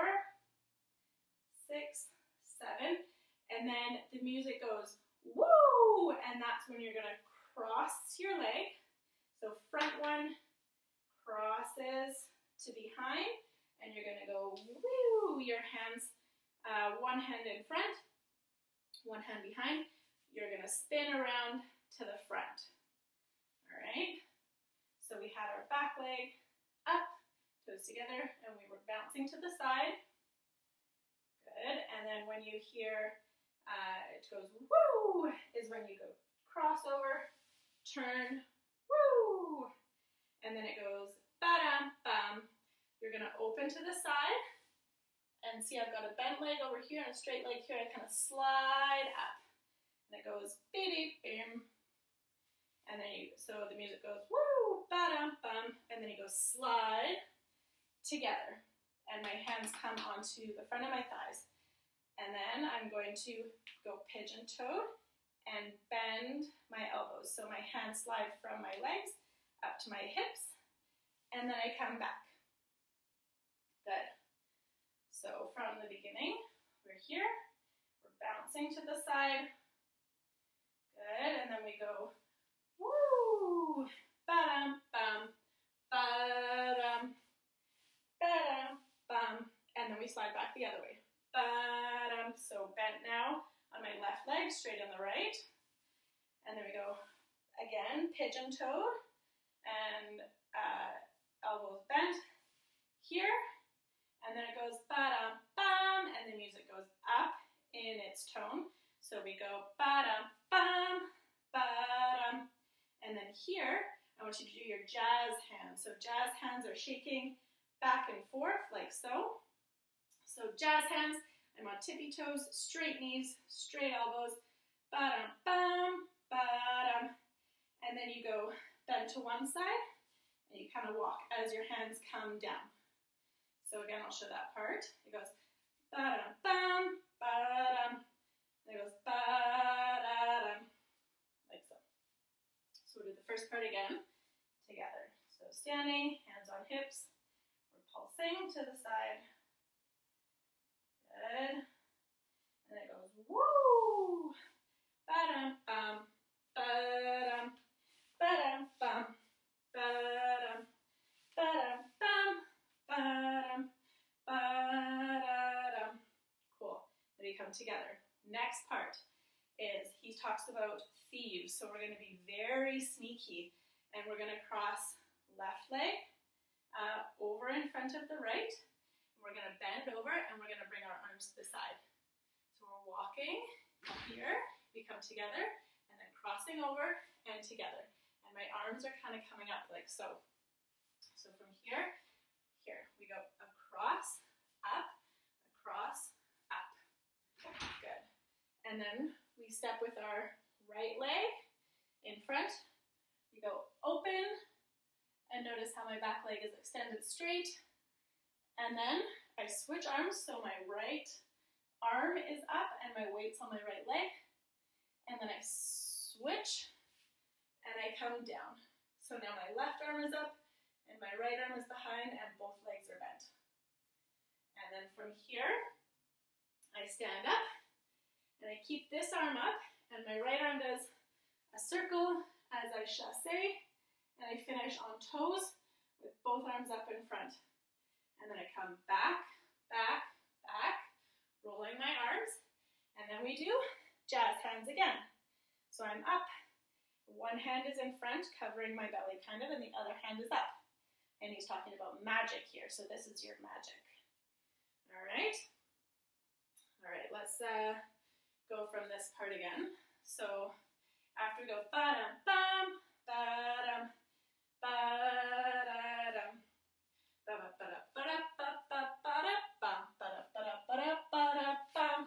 6, 7, and then the music goes, woo, and that's when you're going to cross your leg. So front one crosses to behind, and you're going to go, woo, your hands, one hand in front, one hand behind. You're going to spin around to the front. All right, so we had our back leg up, toes together, and we were bouncing to the side. Good, and then when you hear it goes woo, is when you go crossover, turn, woo, and then it goes ba-dum, bum. You're gonna open to the side, and see I've got a bent leg over here and a straight leg here. I kind of slide up, and it goes bidi-bim. And then so the music goes woo, ba-dum, bum, and then you go slide together. And my hands come onto the front of my thighs. And then I'm going to go pigeon-toed and bend my elbows. So my hands slide from my legs up to my hips, and then I come back. Good. So from the beginning, we're here, we're bouncing to the side, Good, and then we go, woo, ba-dum, bum, ba-dum, ba-dum, bum, and then we slide back the other way. Ba-dum, so bent now on my left leg, straight on the right, and then we go again, pigeon-toed, and elbows bent here, and then it goes ba-dum, bum, and the music goes up in its tone. So we go ba-dum, bum, ba-dum, and then here, I want you to do your jazz hands. So jazz hands are shaking back and forth like so. So jazz hands, I'm on tippy toes, straight knees, straight elbows, ba-dum, bum, ba-dum, and then you go bend to one side, and you kind of walk as your hands come down. So again, I'll show that part. It goes ba-dum, bum, ba-dum, and it goes ba-da-dum, like so. So we'll do the first part again, together. So standing, hands on hips, we're pulsing to the side. Good. And then it goes woo, ba-dum, bum, ba-dum, ba-dum, bum, ba-dum, ba-dum, bum, ba-dum, ba-da-dum. Cool. Then we come together. Next part is he talks about thieves. So we're going to be very sneaky, and we're going to cross left leg over in front of the right. We're going to bend over, and we're going to bring our arms to the side. So we're walking here. We come together, and then crossing over and together. And my arms are kind of coming up like so. So from here, we go across, up, good. And then we step with our right leg in front. We go open, and notice how my back leg is extended straight. And then I switch arms, so my right arm is up and my weight's on my right leg. And then I switch, and I come down. So now my left arm is up, and my right arm is behind, and both legs are bent. And then from here, I stand up, and I keep this arm up, and my right arm does a circle as I chasse, and I finish on toes with both arms up in front. And then I come back, back, back, rolling my arms, and then we do jazz hands again. So I'm up, one hand is in front, covering my belly kind of, and the other hand is up. And he's talking about magic here, so this is your magic. All right, let's go from this part again. So after we go ba-dum, bum, ba-dum, ba-da-dum, ba-ba-ba-da-ba-da-ba-da-ba-da-bum, ba-da-ba-da-ba-da-ba-da-bum,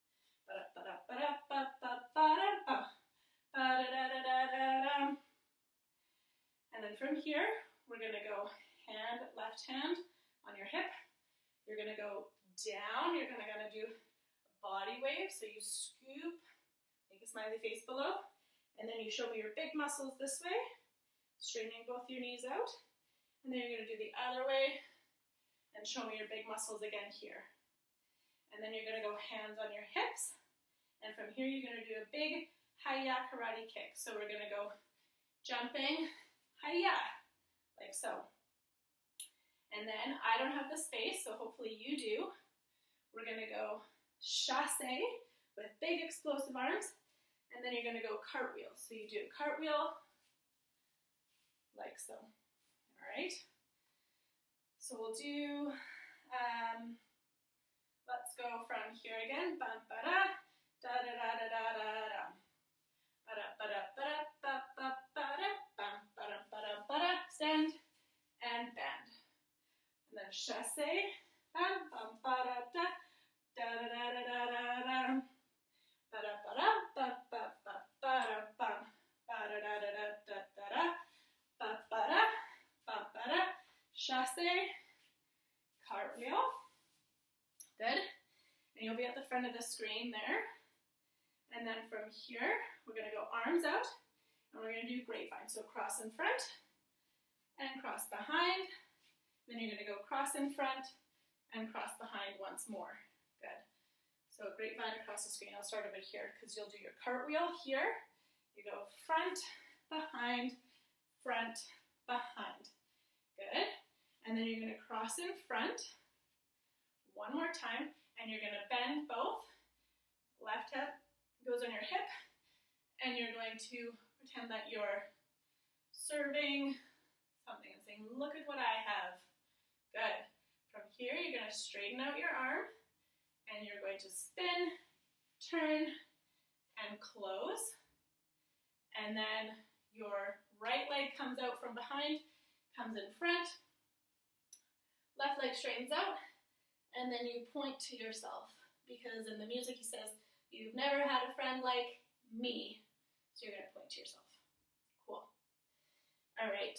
ba-da-ba-da-ba-da-ba-da-bum, ba-da-da-da-da-da-dum. And then from here, we're going to go left hand on your hip. You're going to go down. You're going to do a body wave. So you scoop, make a smiley face below, and then you show me your big muscles this way, straightening both your knees out. And then you're going to do the other way and show me your big muscles again here. And then you're going to go hands on your hips. And from here, you're going to do a big hi-ya karate kick. So we're going to go jumping, hi-ya, like so. And then I don't have the space, so hopefully you do. We're going to go chasse with big explosive arms. And then you're going to go cartwheel. So you do a cartwheel like so. All right. So we'll do, let's go from here again. Bum, ba-da, da-da-da-da-da-da-dum. Ba-da-ba-da-ba-da-ba-ba-ba-da, bum, ba-da-ba-da-ba-da, extend and bend. And then chasse, bum, bum, ba-da-da, da-da-da-da-da-da-dum. Ba-da-ba-da-ba-ba-ba-ba-da, bum, ba-da-da-da-da-da-da-da, ba-ba-da, ba-ba-da, chasse, cartwheel. Good. And you'll be at the front of the screen there. And then from here, we're going to go arms out, and we're going to do grapevine. So cross in front and cross behind. Then you're going to go cross in front and cross behind once more. Good. So grapevine across the screen. I'll start over here because you'll do your cartwheel here, You go front, behind, front, behind. Good. And then you're going to cross in front. One more time. And you're going to bend both. Left hip goes on your hip. And you're going to pretend that you're serving something and saying, look at what I have. Good. From here, you're going to straighten out your arm. And you're going to spin, turn, and close. And then your right leg comes out from behind, comes in front. Left leg straightens out. And then you point to yourself. Because in the music he says, you've never had a friend like me. So you're going to point to yourself. Cool. All right.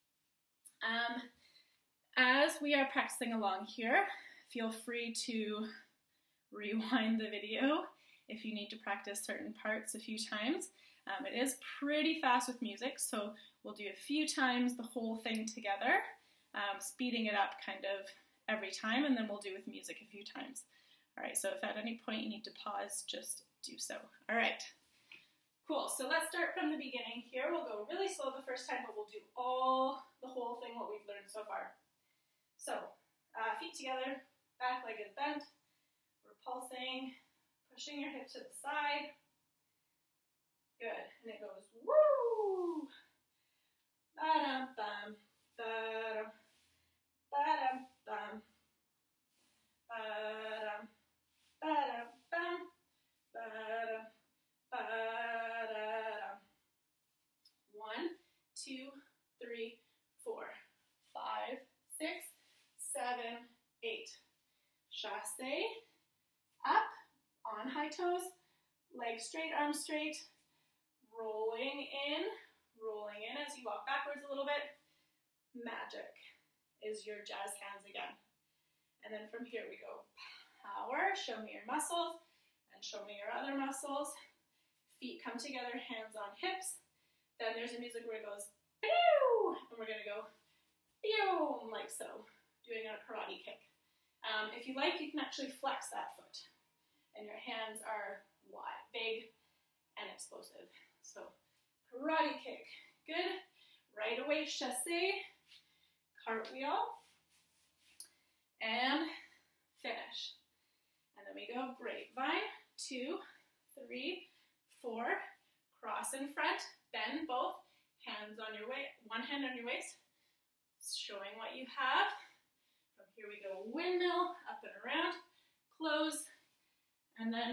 As we are practicing along here, feel free to rewind the video if you need to practice certain parts a few times. It is pretty fast with music, so we'll do a few times the whole thing together, speeding it up kind of every time, and then we'll do with music a few times. All right, so if at any point you need to pause, just do so. All right, cool. So let's start from the beginning here. We'll go really slow the first time, but we'll do the whole thing, what we've learned so far. So, feet together, back leg is bent. We're pulsing, pushing your hip to the side. Good, and it goes woo! Ba-dum-bum, ba-dum, ba-dum-bum, ba-dum, ba-dum-bum, ba-dum, ba-da-dum. 1, 2, 3, 4, 5, 6, 7, 8. Chassé, up, on high toes, legs straight, arms straight, rolling in as you walk backwards a little bit. Magic is your jazz hands again. And then from here we go power, show me your muscles, and show me your other muscles. Feet come together, hands on hips. Then there's a music where it goes, pew! And we're gonna go, pew, like so, doing a karate kick. If you like, you can actually flex that foot. And your hands are wide, big, and explosive. So, karate kick, good. Right away, chassé, cartwheel, and finish. And then we go grapevine, 2, 3, 4, cross in front, bend both, hands on your waist, one hand on your waist, showing what you have. From here we go windmill, up and around, close, and then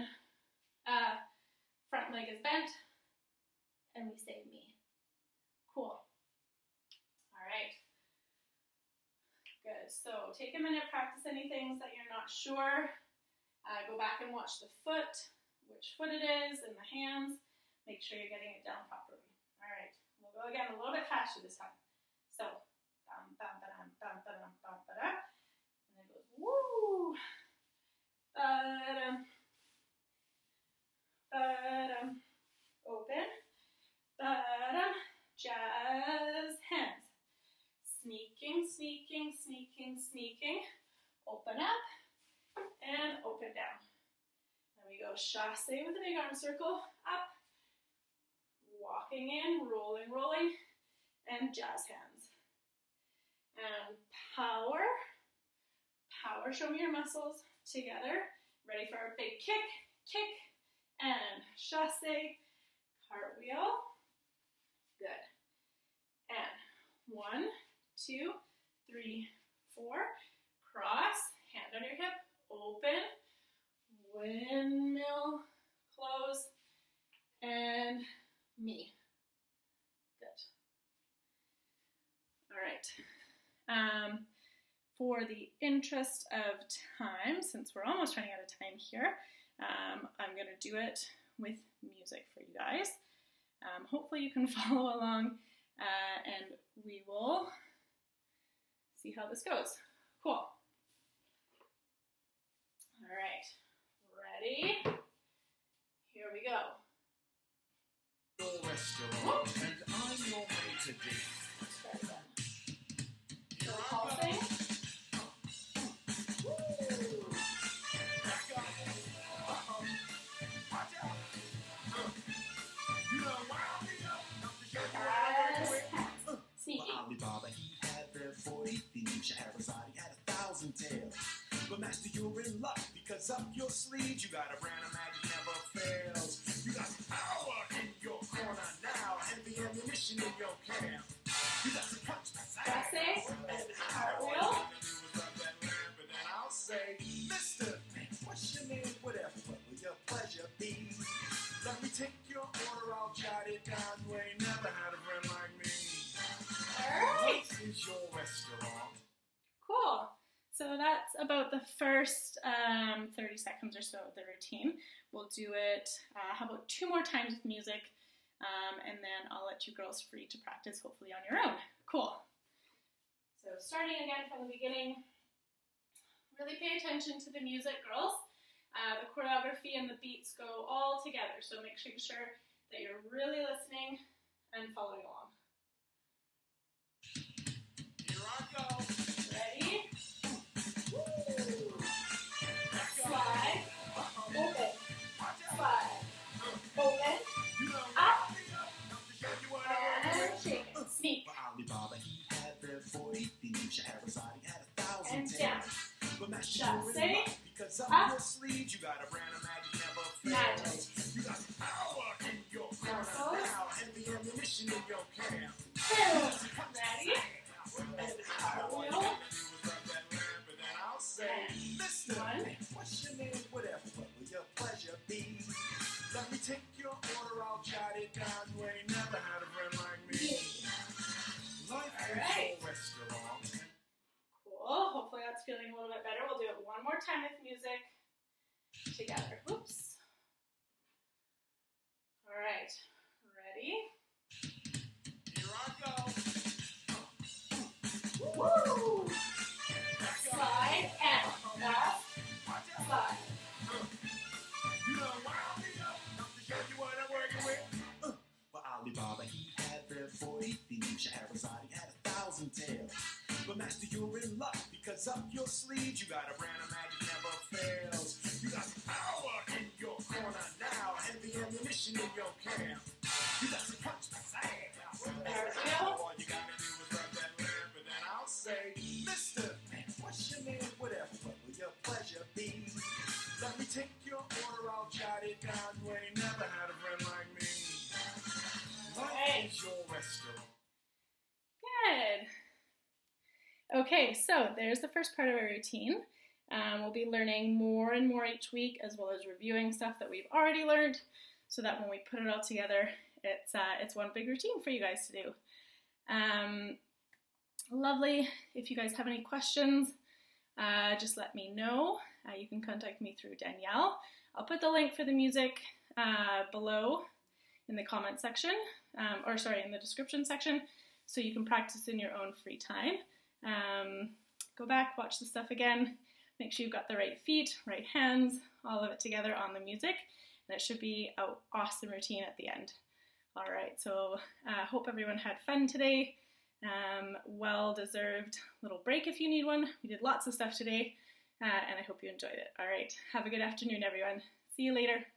front leg is bent, and we say me. Cool. All right. Good. So take a minute, practice any things that you're not sure. Go back and watch the foot, which foot it is, and the hands. Make sure you're getting it down properly. All right. We'll go again a little bit faster this time. So, bum, bum, ba-dum, bum, ba-dum, bum, ba-dum. And then it goes, woo, ba-dum, ba-dum, open, ba-dum, jazz hands. Sneaking, sneaking, sneaking, sneaking. Open up and open down. Then we go chassé with a big arm circle, up, walking in, rolling, rolling, and jazz hands. And power, power, show me your muscles, together, ready for our big kick, kick, and chassé, cartwheel, good. And 1, 2, 3, 4, cross, hand on your hip, open, windmill, close, and me. Good. All right. For the interest of time, since we're almost running out of time here, I'm going to do it with music for you guys. Hopefully you can follow along, and we will see how this goes. Cool. All right. Ready? Here we go. Your restaurant, and I'm your mate today. Let's try again. So pulsing. Woo! Back up. Watch out. You know why? have a body had 1,000 tails. But master, you're in luck, because up your sleeves you got a brand of magic never fails. You got some power in your corner now, heavy ammunition in your camp. You got some punch, Pressing, cartwheel. And then I'll say, Mister, what's your name? Whatever, what will your pleasure be? Let me take your order, I'll jot it down. You ain't never had a friend like me. Alright. This is your restaurant. Cool. So that's about the first 30 seconds or so of the routine. We'll do it, how about 2 more times with music, and then I'll let you girls free to practice, hopefully on your own. Cool. So starting again from the beginning, really pay attention to the music, girls. The choreography and the beats go all together, so make sure that you're really listening and following along. Here I go. Ready? Slide, open, slide, open, up, and shake it, sneak, Alibaba, he had the 40 thieves. Shahrazad, he had 1,000 and tails. down. But master, Shot, you're in say, luck, because up up. your sleeves you got a brand of magic never Magic. fails. You got some power in your corner Muscles. now, heavy ammunition in your camp. Boom. Ready? And Cartwheel. I'll say, Mister, One. what's your name? Whatever, what will your pleasure be? Let me take your order, I'll jot it down. You ain't never had a friend like me. Life Alright. is your restaurant. Cool. Hopefully that's feeling a little bit better. We'll do it one more time with music together. Oops. All right. Ready? Here I go. Woo! Slide and up. Slide. You done wound me up. To show you what I'm working with. But Alibaba, he had the 40 thieves. Shahrazad, he had 1,000 tails. But master, you're in luck, because up your sleeves you got a brand of magic never fails. You got some power in your corner now, heavy ammunition in your camp. You got some punch, all you gotta do is rub that lamp, and then I'll say, Mister, what's your name? Whatever, what will your pleasure be? Let me take your order, I'll jot it down. You ain't never had a friend like me. Life is your restaurant. Good. Okay, so there's the first part of our routine. We'll be learning more and more each week, as well as reviewing stuff that we've already learned, so that when we put it all together, it's one big routine for you guys to do. Lovely. If you guys have any questions, just let me know. You can contact me through Danielle. I'll put the link for the music below in the comment section, in the description section, so you can practice in your own free time. Go back, watch the stuff again, make sure you've got the right feet, right hands, all of it together on the music, and it should be an awesome routine at the end. Alright, so hope everyone had fun today. Well-deserved little break if you need one. We did lots of stuff today, and I hope you enjoyed it. Alright, have a good afternoon everyone. See you later.